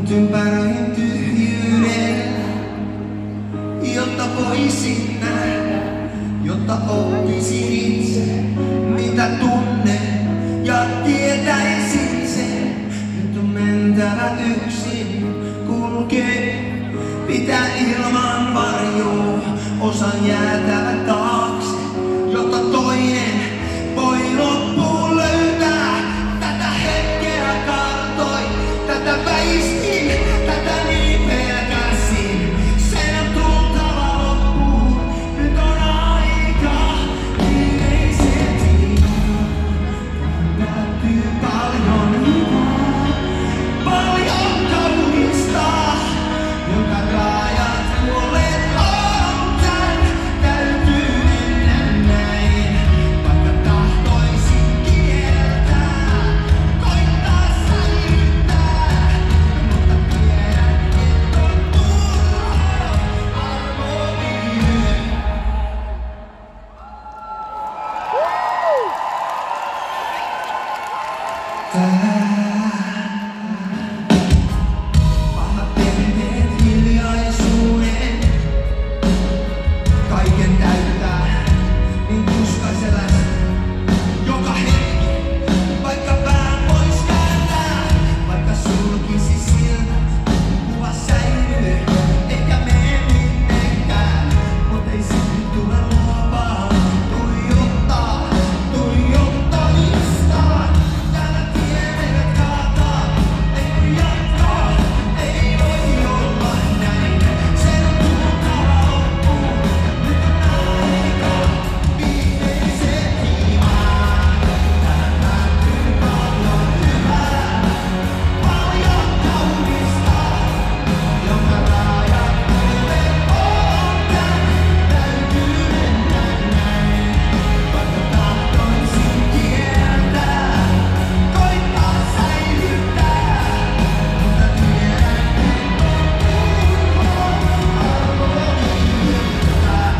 ympäröin tyhjyyden, jotta voisin nähdä, jotta oppisin itse, mitä tunnen, ja tietäisin sen, että on mentävä yksin, kulkee, pitää ilman varjoa, osan jäätävä taakse, jotta toinen voi loppuun löytää. Tätä hetkeä kartoin, tätä väistin, tätä niin pelkäsin. Sen on tultava loppuun, nyt on aika viimeisen sijaan. Päättyy paljon hyvää, paljon kaunista, jonka rajat kuolleet on tän. Täytyy mennä näin, vaikka tahtoisin kieltää, koittaa säilyttää, mutta tiedän, että on turhaa armoihin. Pahat perinteet hiljaisuuden, kaiken täyttää, niin tuskaisen läsnä. Joka hetki, vaikka pään pois kääntää, vaikka sulkisi silmät, kuva säilyy, eikä mene minnekään, mut ei silti tule luovaa, tuijottamista. Täällä tiedät kaataa, ei voi jatkaa, ei voi olla näin. Sen on tultava loppuun, nyt on aika viimeisen himaan. Tähän päättyy paljon hyvää, paljon kaunista, jonka rajat kuolleet on tän. Täytyy mennä näin, vaikka tahtoisin kieltää, koittaa säilyttää, mutta tiedän, että on turhaa armoihinsa.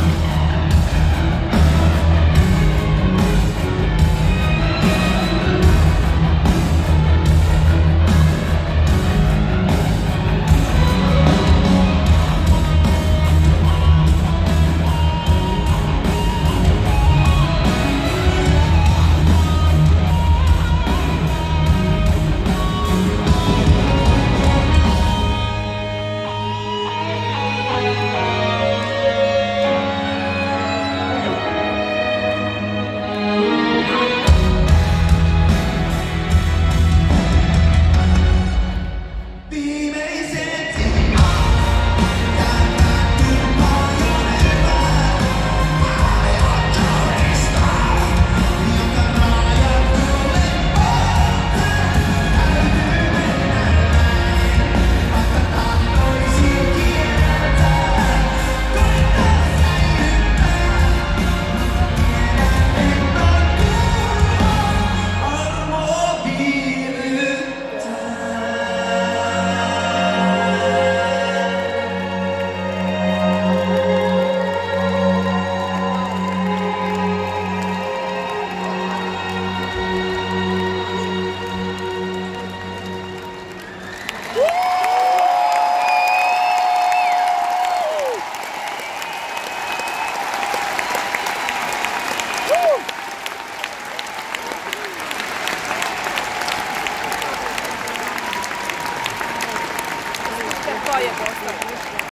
Viimeisen sijaan, tähän päättyy paljon hyvää, paljon kaunista, jonka rajat kuolleet on tän. Täytyy mennä näin, vaikka tahtoisin kieltää, koittaa säilyttää, mutta tiedän, että on turhaa armoviivyttää. Sitten Kaija kohta.